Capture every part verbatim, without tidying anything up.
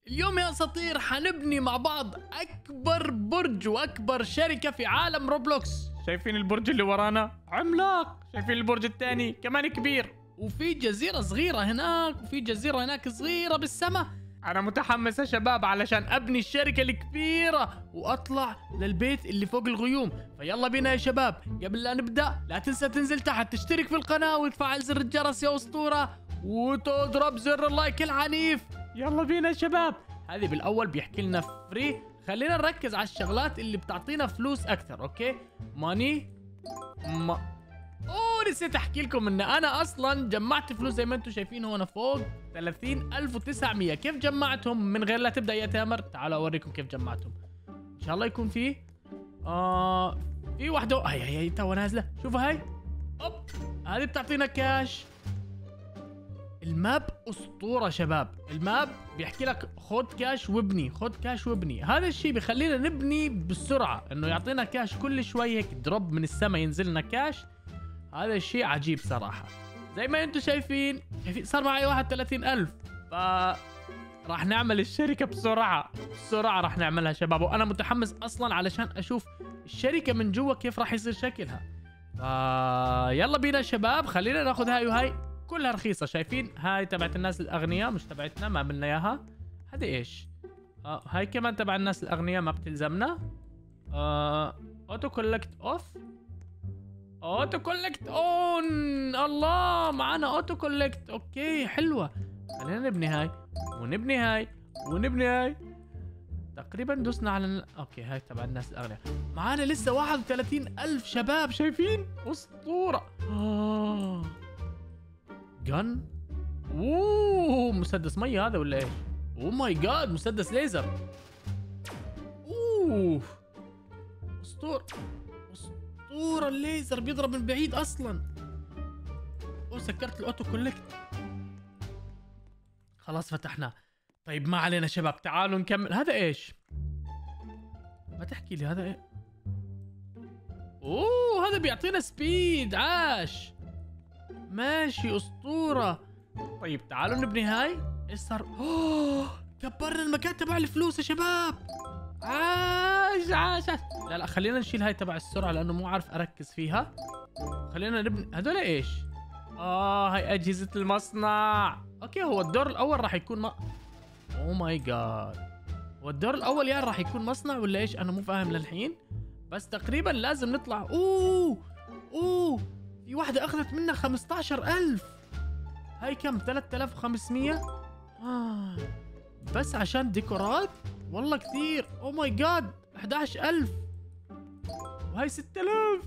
اليوم يا اساطير حنبني مع بعض اكبر برج واكبر شركة في عالم روبلوكس. شايفين البرج اللي ورانا عملاق، شايفين البرج الثاني كمان كبير، وفي جزيرة صغيرة هناك وفي جزيرة هناك صغيرة بالسماء. انا متحمس يا شباب علشان ابني الشركة الكبيرة واطلع للبيت اللي فوق الغيوم. فيلا بينا يا شباب، قبل لا نبدأ لا تنسى تنزل تحت تشترك في القناة وتفعل زر الجرس يا اسطورة وتضرب زر اللايك العنيف. يلا بينا يا شباب. هذه بالاول بيحكي لنا فري، خلينا نركز على الشغلات اللي بتعطينا فلوس اكثر. اوكي ماني ما اوه نسيت احكي لكم ان انا اصلا جمعت فلوس زي ما انتم شايفين هون فوق ثلاثين ألف وتسعمية. كيف جمعتهم من غير لا تبدا يا تامر؟ تعالوا اوريكم كيف جمعتهم. ان شاء الله يكون في آه في واحده هي هي, هي تو نازله. شوفوا هاي اوب، هذه بتعطينا كاش. الماب اسطوره شباب، الماب بيحكي لك خد كاش وابني، خد كاش وابني. هذا الشيء بيخلينا نبني بالسرعه، انه يعطينا كاش كل شوي هيك دروب من السماء ينزل لنا كاش. هذا الشيء عجيب صراحه. زي ما انتم شايفين صار معي واحد وثلاثين ألف، ف راح نعمل الشركه بسرعه بسرعه راح نعملها شباب. وانا متحمس اصلا علشان اشوف الشركه من جوا كيف راح يصير شكلها. ف يلا بينا شباب، خلينا ناخذ هاي وهاي كلها رخيصة. شايفين هاي تبعت الناس الأغنياء مش تبعتنا، ما عملنا إياها. هذه إيش؟ آه هاي كمان تبع الناس الأغنياء ما بتلزمنا. آه أوتو كولكت أوف، أوتو كولكت أون. الله معنا أوتو كولكت. أوكي حلوة. خلينا نبني هاي ونبني هاي ونبني هاي. تقريبا دوسنا على أوكي هاي تبع الناس الأغنياء. معنا لسه واحد وثلاثين ألف شباب. شايفين؟ أسطورة. آه جن. اوه مسدس ميه هذا ولا ايش؟ اوه ماي جاد مسدس ليزر. اوه اسطوره اسطوره، الليزر بيضرب من بعيد اصلا. اوه سكرت الاوتو كولكت. خلاص فتحناه. طيب ما علينا شباب، تعالوا نكمل. هذا ايش؟ ما تحكي لي هذا ايه؟ اوه هذا بيعطينا سبيد. عاش ماشي اسطوره. طيب تعالوا نبني هاي. ايش صار؟ اوه كبرنا المكان تبع الفلوس يا شباب. عاش عاش عاش. لا لا خلينا نشيل هاي تبع السرعه لانه مو عارف اركز فيها. خلينا نبني هذول. ايش؟ اه هاي اجهزه المصنع. اوكي هو الدور الاول راح يكون ما اوه ماي جاد، هو الدور الاول يعني راح يكون مصنع ولا ايش؟ انا مو فاهم للحين، بس تقريبا لازم نطلع. اوه اوه في واحدة أخذت منا خمسة عشر ألف. هاي كم؟ ثلاثة آلاف وخمسمية. آه. بس عشان ديكورات؟ والله كثير. أوه ماي جاد أحد عشر ألف. وهاي ستة آلاف.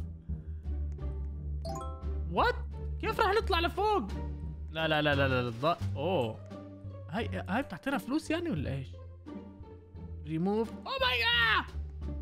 وات؟ كيف راح نطلع لفوق؟ لا لا لا لا لا, لا. أوه هاي هاي بتعطينا فلوس يعني ولا إيش؟ ريموف. أوه ماي جاد.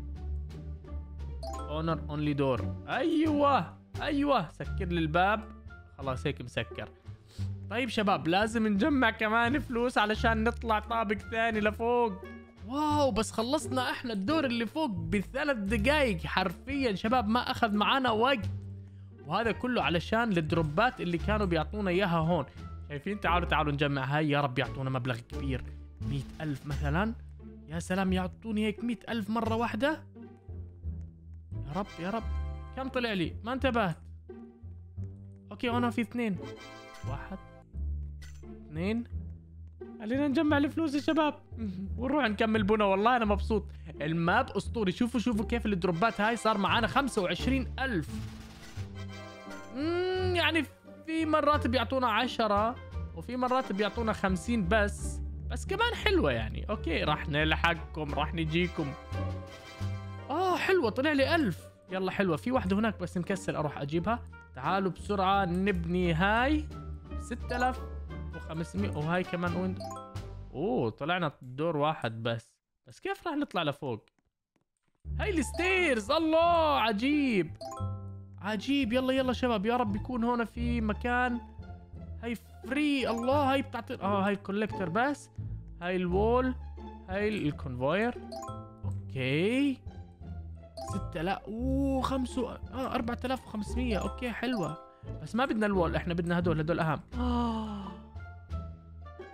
اونر اونلي دور. أيوه ايوه سكر لي الباب. خلاص هيك مسكر. طيب شباب لازم نجمع كمان فلوس علشان نطلع طابق ثاني لفوق. واو بس خلصنا احنا الدور اللي فوق بثلاث دقايق حرفيا شباب، ما اخذ معانا وقت. وهذا كله علشان الدروبات اللي كانوا بيعطونا اياها هون. شايفين؟ تعالوا تعالوا نجمع هاي. يا رب يعطونا مبلغ كبير، مئة ألف مثلا. يا سلام يعطوني هيك مئة ألف مرة واحدة. يا رب يا رب. كم طلع لي؟ ما انتبهت. اوكي هنا في اثنين. واحد اثنين. خلينا نجمع الفلوس يا شباب ونروح نكمل بنا. والله انا مبسوط، الماب اسطوري. شوفوا شوفوا كيف الدروبات هاي صار معانا خمسة وعشرين ألف. اممم يعني في مرات بيعطونا عشرة وفي مرات بيعطونا خمسين بس بس كمان حلوة يعني. اوكي راح نلحقكم، راح نجيكم. اه حلوة طلع لي ألف. يلا حلوة. في واحدة هناك بس مكسل اروح اجيبها. تعالوا بسرعة نبني هاي. ستة آلاف وخمسمية. وهاي كمان وين؟ اوه طلعنا دور واحد بس بس كيف راح نطلع لفوق؟ هاي الستيرز. الله عجيب عجيب. يلا يلا شباب يا رب يكون هون في مكان. هاي فري. الله هاي بتعطي اه هاي الكوليكتر بس. هاي الوول. هاي الكونفوير. اوكي ستة. لا اوه خمسة اه أربعة آلاف وخمسمية. اوكي حلوة بس ما بدنا الوول، احنا بدنا هدول هدول اهم. اه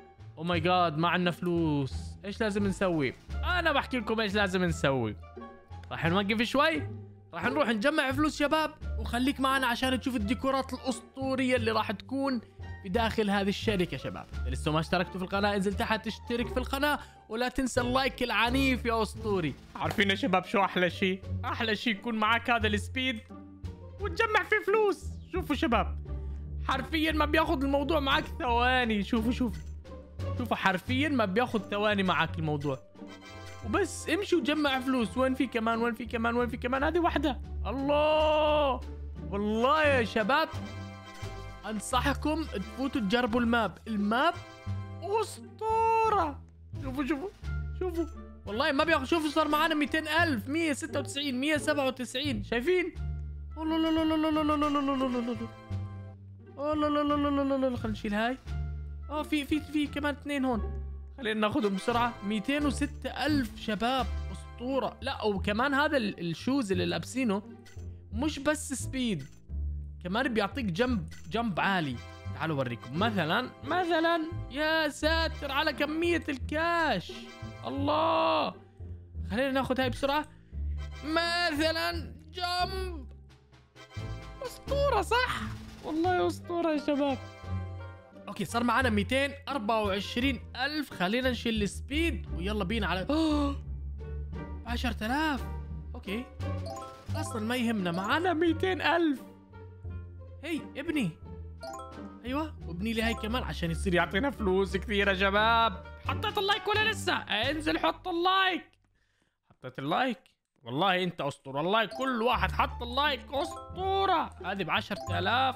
او ماي جاد ما عندنا فلوس. ايش لازم نسوي؟ انا بحكي لكم ايش لازم نسوي. راح نوقف شوي، راح نروح نجمع فلوس شباب، وخليك معنا عشان تشوف الديكورات الاسطوريه اللي راح تكون في داخل هذه الشركه. شباب لسه ما اشتركتوا في القناه انزل تحت اشترك في القناه، ولا تنسى اللايك العنيف يا اسطوري. عارفين يا شباب شو احلى شيء؟ احلى شيء يكون معك هذا السبيد وتجمع فيه فلوس. شوفوا شباب حرفيا ما بياخذ الموضوع معك ثواني. شوفوا شوفوا شوفوا حرفيا ما بياخذ ثواني معك الموضوع، وبس امشي وجمع فلوس. وين في كمان وين في كمان وين في كمان؟ هذه واحدة. الله والله يا شباب انصحكم تفوتوا تجربوا الماب. الماب اسطورة. شوفوا شوفوا شوفوا والله ما بياخذ. شوفوا صار معنا مئتين ألف، مئة وستة وتسعين، مئة وسبعة وتسعين. شايفين؟ الله لا لا لا لا لا لا لا لا لا لا لا لا لا لا لا لا. خلينا نشيل هاي. اه في في في كمان اثنين هون، خلينا ناخذهم بسرعه. مئتين وستة ألف شباب اسطوره. لا وكمان هذا الشوز اللي لابسينه مش بس سبيد، كمان بيعطيك جنب جنب عالي. تعالوا اوريكم مثلا مثلا يا ساتر على كميه الكاش. الله خلينا ناخذ هاي بسرعه. مثلا جنب اسطوره صح والله اسطوره يا شباب. اوكي صار معنا مئتين وأربعة وعشرين ألف. خلينا نشيل السبيد ويلا بينا على اوه عشرة آلاف. اوكي اصلا ما يهمنا، معنا مئتين ألف. هي ابني. ايوه وابني لي هاي كمان عشان يصير يعطينا فلوس كثير يا شباب. حطيت اللايك ولا لسه؟ انزل حط اللايك. حطيت اللايك والله انت اسطوره. والله كل واحد حط اللايك اسطوره. هذه ب عشرة آلاف.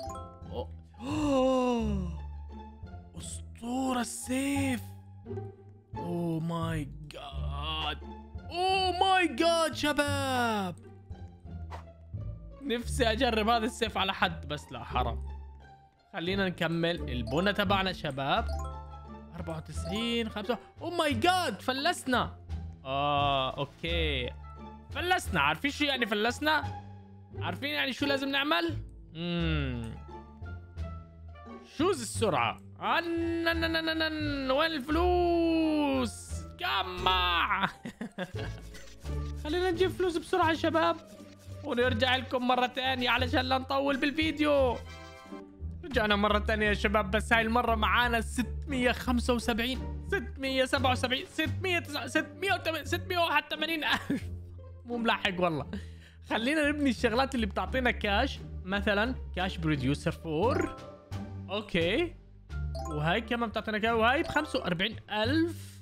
أوه. اسطوره السيف. اوه ماي جاد اوه ماي جاد شباب نفسي اجرب هذا السيف على حد بس لا حرام. خلينا نكمل البنى تبعنا شباب. أربعة وتسعين خمسة. اوه ماي جاد فلسنا. اه اوكي فلسنا. عارفين شو يعني فلسنا؟ عارفين يعني شو لازم نعمل؟ امم شوز السرعة. أنننننن. وين الفلوس؟ جمع. خلينا نجيب فلوس بسرعة يا شباب ونرجع لكم مرة ثانية علشان لا نطول بالفيديو. رجعنا مرة ثانية يا شباب، بس هاي المرة معانا ستمئة وخمسة وسبعين، ستمئة وسبعة وسبعين، ستمئة ستمئة وثمانين، ستمئة وواحد وثمانين ألف. مو ملاحق والله. خلينا نبني الشغلات اللي بتعطينا كاش. مثلا كاش بروديوسر فور. اوكي وهاي كمان بتعطينا كاش، وهاي ب خمسة وأربعين ألف.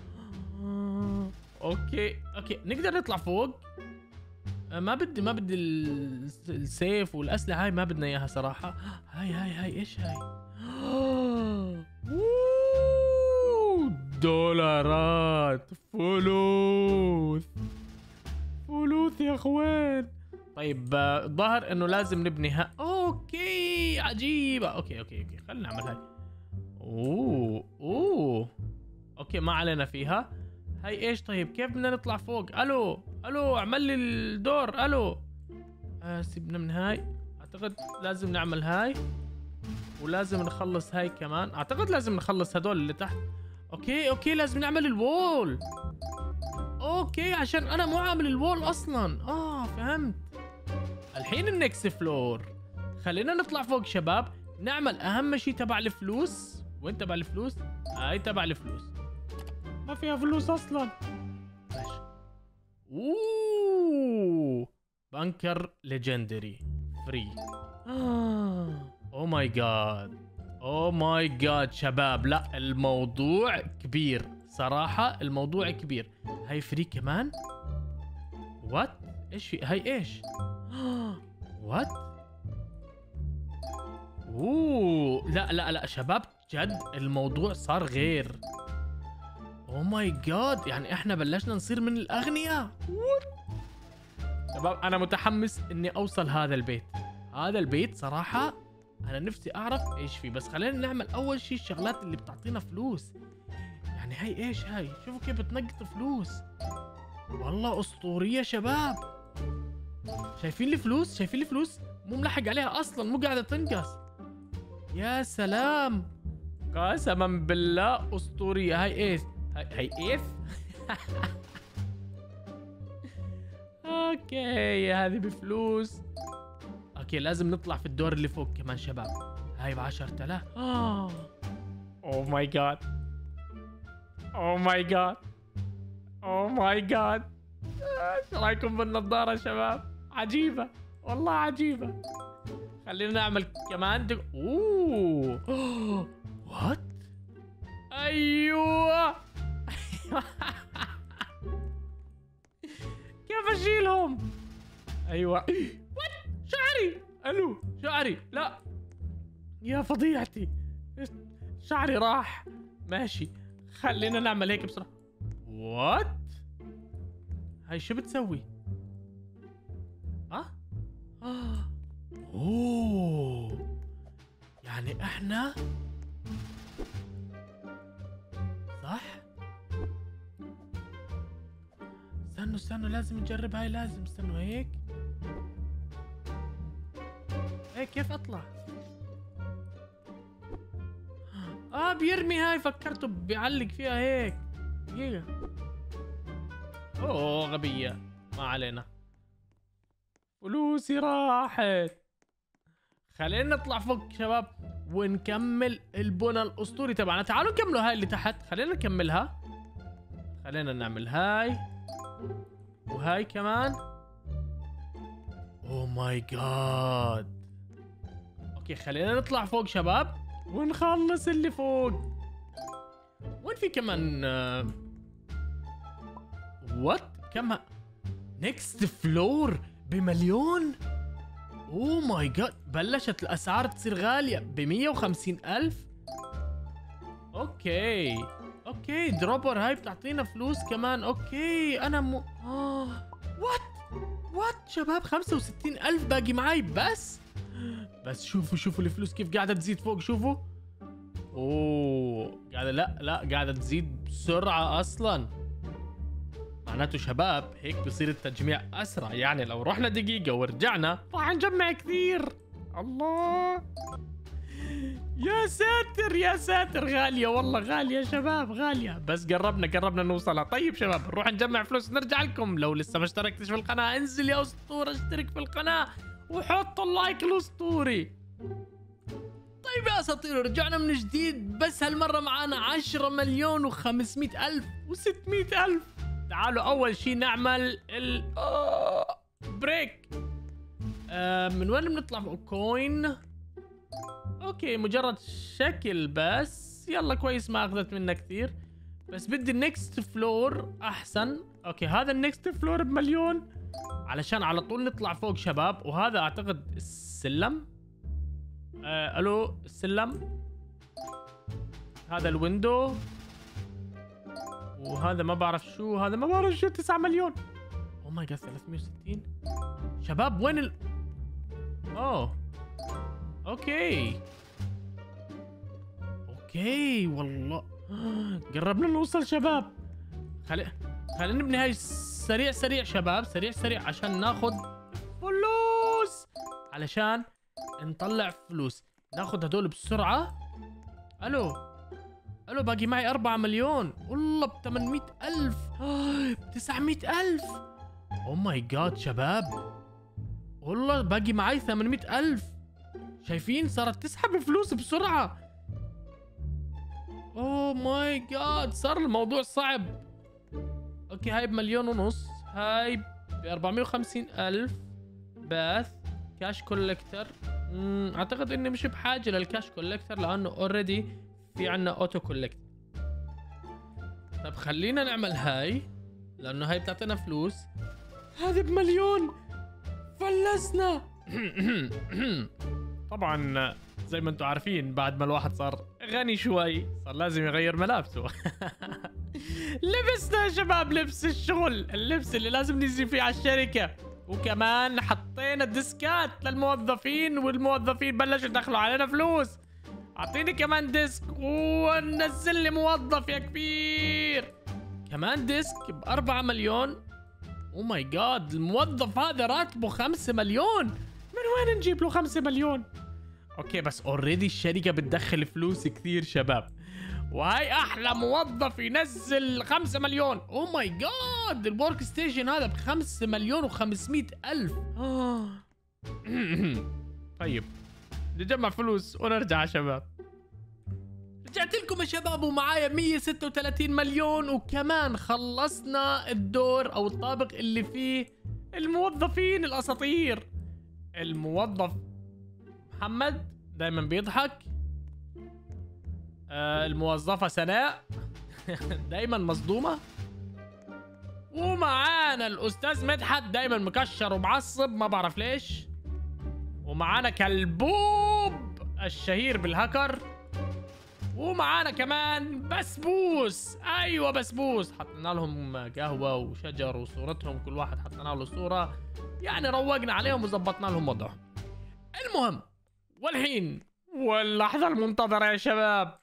اوكي اوكي نقدر نطلع فوق. ما بدي ما بدي السيف والاسلحه هاي ما بدنا اياها صراحه. هاي هاي هاي ايش هاي؟ دولارات فلوس فلوس يا اخوان. طيب الظاهر انه لازم نبني ها. اوكي عجيبه. اوكي اوكي اوكي خلينا نعمل هاي. اوه اوه اوكي ما علينا فيها. هاي ايش طيب كيف بدنا نطلع فوق؟ الو الو اعمل لي الدور. الو آه سيبنا من هاي. اعتقد لازم نعمل هاي ولازم نخلص هاي كمان. اعتقد لازم نخلص هدول اللي تحت. اوكي اوكي لازم نعمل الوول. اوكي عشان انا مو عامل الوول اصلا. اه فهمت. الحين النكست فلور. خلينا نطلع فوق شباب. نعمل اهم شيء تبع الفلوس. وين تبع الفلوس؟ هاي تبع الفلوس. ما فيها فلوس اصلا. ماشي. اوه بنكر ليجندري فري. اوه ماي جاد اوه ماي جاد شباب. لا الموضوع كبير صراحة. الموضوع كبير. هاي فري كمان. وات ايش في هاي ايش؟ وات اوه لا لا لا شباب جد الموضوع صار غير. اوه ماي جاد يعني احنا بلشنا نصير من الاغنياء. شباب انا متحمس اني اوصل هذا البيت. هذا البيت صراحة انا نفسي اعرف ايش فيه. بس خلينا نعمل اول شيء الشغلات اللي بتعطينا فلوس. يعني هاي ايش هاي؟ شوفوا كيف بتنقط فلوس. والله اسطورية شباب. شايفين الفلوس؟ شايفين الفلوس؟ مو ملحق عليها اصلا، مو قاعدة تنقص. يا سلام قسما بالله اسطوريه. هاي ايث، هاي, هاي ايث. اوكي هذه بفلوس. اوكي لازم نطلع في الدور اللي فوق كمان شباب. هاي ب عشرة آلاف. اوه ماي جاد، اوه ماي جاد، اوه ماي جاد. ايش رايكم بالنظاره شباب؟ عجيبه والله عجيبه. خلينا نعمل كمان دق... اوه وات. ايوه. كيف اشيلهم؟ ايوه. وات شعري. الو شعري. لا يا فضيحتي شعري راح. ماشي خلينا نعمل هيك بسرعه. وات هاي شو بتسوي؟ ها؟ آه. اوه يعني احنا صح؟ استنوا استنوا لازم نجرب هاي. لازم استنوا هيك هيك. كيف اطلع؟ اه بيرمي. هاي فكرته بيعلق فيها هيك. دقيقة. اوه غبية. ما علينا. فلوسي راحت. خلينا نطلع فوق شباب ونكمل البنى الاسطوري تبعنا. تعالوا نكملوا هاي اللي تحت. خلينا نكملها. خلينا نعمل هاي وهاي كمان. اوه ماي جاد. اوكي خلينا نطلع فوق شباب ونخلص اللي فوق. وين في كمان وات uh... كم نيكست فلور بمليون. اوه ماي جاد. بلشت الاسعار تصير غالية ب مية وخمسين ألف. اوكي اوكي دروبر هاي بتعطينا فلوس كمان. اوكي انا مو آه. وات وات شباب خمسة وستين ألف باقي معي. بس بس شوفوا شوفوا الفلوس كيف قاعدة تزيد فوق. شوفوا. اوه قاعدة لا لا قاعدة تزيد بسرعة اصلا. معناته شباب هيك بصير التجميع اسرع. يعني لو رحنا دقيقة ورجعنا راح نجمع كثير. الله يا ساتر يا ساتر. غالية والله غالية شباب غالية. بس قربنا قربنا نوصلها. طيب شباب نروح نجمع فلوس نرجع لكم. لو لسه ما اشتركتش في القناة انزل يا اسطورة اشترك في القناة وحط اللايك الاسطوري. طيب يا اساطير رجعنا من جديد. بس هالمرة معانا عشرة مليون وخمسمائة ألف وستمائة ألف. تعالوا اول شي نعمل ال آه... بريك. آه من وين بنطلع فوق؟ كوين. اوكي مجرد شكل بس. يلا كويس ما اخذت منا كثير. بس بدي النكست فلور احسن. اوكي هذا النكست فلور بمليون علشان على طول نطلع فوق شباب. وهذا اعتقد السلم. آه الو السلم. هذا الويندو. وهذا ما بعرف شو. هذا ما بعرف شو. تسعة مليون. اوه ماي جاد ثلاثمائة وستين. شباب وين ال اوه اوكي اوكي والله قربنا نوصل شباب. خلي خلينا نبني هاي سريع سريع شباب. سريع سريع عشان ناخذ فلوس. علشان نطلع فلوس ناخذ هدول بسرعة. الو الو باقي معي أربعة مليون. والله ب ثمانمائة ألف ب تسعمائة ألف. اوه ماي جاد شباب والله باقي معي ثمانمائة ألف. شايفين صارت تسحب فلوس بسرعة. اوه ماي جاد صار الموضوع صعب. اوكي هاي بمليون ونص. هاي ب أربعمائة وخمسين ألف. باث كاش كولكتر. اعتقد اني مش بحاجة للكاش كولكتر لانه اوريدي في عنا اوتو كولكت. طب خلينا نعمل هاي لانه هاي بتعطينا فلوس. هذه بمليون. فلسنا. طبعا زي ما انتم عارفين بعد ما الواحد صار غني شوي صار لازم يغير ملابسه. لبسنا يا شباب لبس الشغل. اللبس اللي لازم ننزل فيه على الشركة. وكمان حطينا ديسكات للموظفين والموظفين بلشوا يدخلوا علينا فلوس. اعطيني كمان ديسك ونزل لي موظف يا كبير. كمان ديسك بأربعة مليون. او ماي جاد الموظف هذا راتبه خمسة مليون. من وين نجيب له خمسة مليون؟ اوكي بس اوريدي الشركة بتدخل فلوس كثير شباب، وهي احلى موظف ينزل خمسة مليون. اوه ماي جاد، الورك ستيشن هذا بخمسة مليون وخمسمية الف. طيب نجمع فلوس ونرجع يا شباب. رجعت لكم يا شباب ومعايا مية وستة وثلاثين مليون، وكمان خلصنا الدور او الطابق اللي فيه الموظفين الاساطير. الموظف محمد دايما بيضحك. آه الموظفة سناء دايما مصدومة. ومعانا الأستاذ مدحت دايما مكشر ومعصب ما بعرف ليش. ومعانا كلبوب الشهير بالهكر. ومعانا كمان بسبوس. أيوة بسبوس، حطينا لهم قهوة وشجر وصورتهم، كل واحد حطينا له صورة، يعني روقنا عليهم وزبطنا لهم وضعهم. المهم والحين واللحظة المنتظرة يا شباب،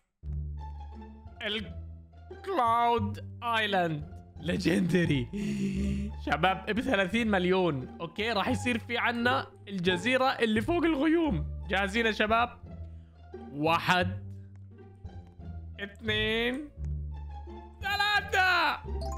الكلاود ايلاند ليجندري شباب ب ثلاثين مليون. اوكي راح يصير في عنا الجزيرة اللي فوق الغيوم. جاهزين يا شباب؟ واحد اثنين ثلاثة.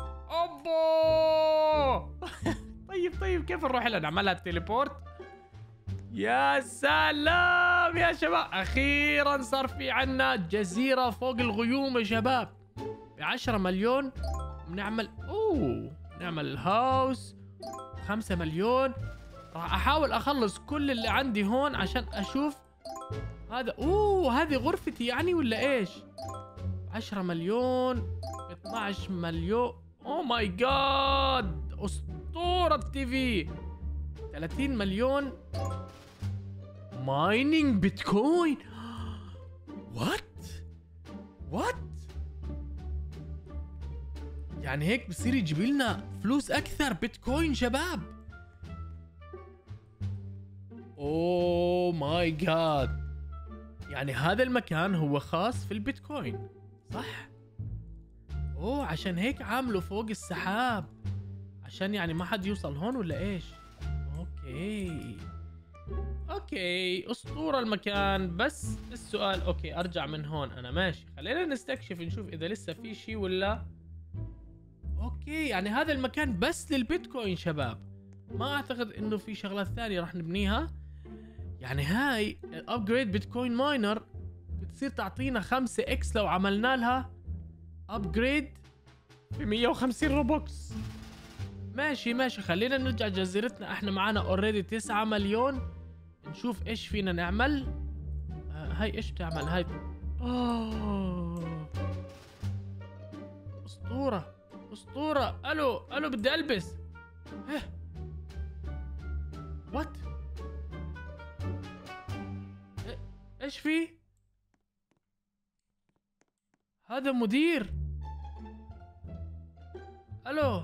اوبو طيب طيب كيف نروح لها؟ نعملها التليبورت. يا سلام يا شباب، اخيرا صار في عنا جزيرة فوق الغيوم يا شباب. بعشرة مليون بنعمل اوه نعمل الهاوس. خمسة مليون. راح احاول اخلص كل اللي عندي هون عشان اشوف هذا. اوه هذه غرفتي يعني ولا ايش؟ عشرة مليون. اثناشر مليون. اوه ماي جاد، اسطورة تي في. ثلاثين مليون. مايننج بيتكوين. وات وات يعني هيك بصير يجيب لنا فلوس اكثر بيتكوين شباب. اوه ماي جاد، يعني هذا المكان هو خاص في البيتكوين صح؟ اوه عشان هيك عامله فوق السحاب، عشان يعني ما حد يوصل هون ولا ايش؟ اوكي اوكي اسطورة المكان. بس السؤال اوكي ارجع من هون انا ماشي، خلينا نستكشف نشوف اذا لسه في شيء ولا. اوكي يعني هذا المكان بس للبيتكوين شباب، ما اعتقد انه في شغلات ثانية راح نبنيها. يعني هاي الابجريد بيتكوين ماينر بتصير تعطينا خمسة اكس لو عملنا لها ابجريد ب مية وخمسين روبوكس. ماشي ماشي، خلينا نرجع جزيرتنا. احنا معانا اوريدي تسعة مليون. نشوف ايش فينا نعمل. آه هاي ايش بتعمل هاي؟ اوه اسطورة اسطورة. الو الو بدي البس. ايه وات إيه؟ ايش في؟ هذا مدير. الو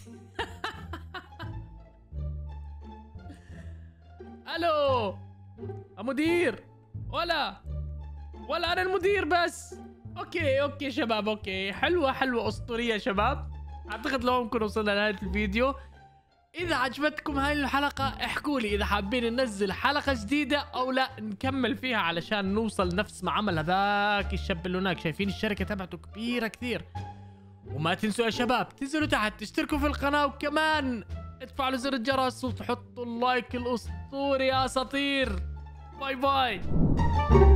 الو مدير. ولا ولا انا المدير بس. اوكي اوكي شباب، اوكي حلوه حلوه اسطوريه شباب. اعتقد لو نكون وصلنا لنهايه الفيديو. اذا عجبتكم هاي الحلقه احكوا لي اذا حابين ننزل حلقه جديده او لا نكمل فيها علشان نوصل نفس ما عمل هذاك الشاب اللي هناك. شايفين الشركه تبعته كبيره كثير. وما تنسوا يا شباب تنزلوا تحت تشتركوا في القناه، وكمان ادفعوا زر الجرس وتحطوا اللايك الاسطوري يا اساطير. باي باي.